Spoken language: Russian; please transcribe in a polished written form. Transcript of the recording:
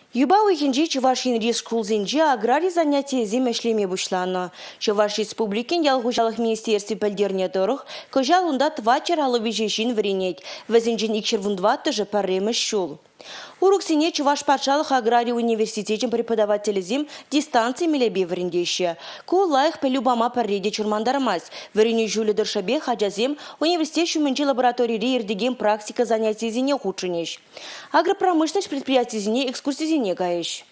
Юба уйхенжи Чувашин риск шкулзенжи аграрий занятия земешлеме бушланы. Чуваш республикин ялгушалық министерстве пәлдерне дұрық, көжал унда твачер алывежешін вренет, вәзінжін икшервундваты же парремыш шул. Уруксене Чуваш патшалық аграрий университетен преподаватели зим дистанции мелебе врендеші. Ку лайық пәлюбама парреде чурмандармаз. Врене жүлі дұршабе хаджазем университет шумынче лаборатории ердеген практика занятия зене худшынеш. Агропромышленность предприятия зене экскурсии зене гаеш.